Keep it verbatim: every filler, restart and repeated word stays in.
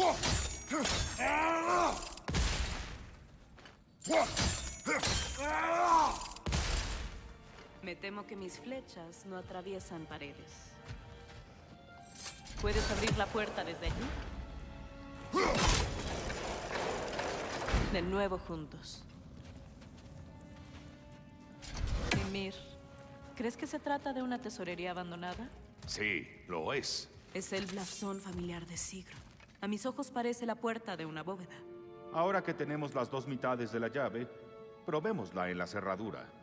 Me temo que mis flechas no atraviesan paredes. ¿Puedes abrir la puerta desde allí? De nuevo juntos. Ymir, ¿crees que se trata de una tesorería abandonada? Sí, lo es. Es el blasón familiar de Sigrun. A mis ojos parece la puerta de una bóveda. Ahora que tenemos las dos mitades de la llave, probémosla en la cerradura.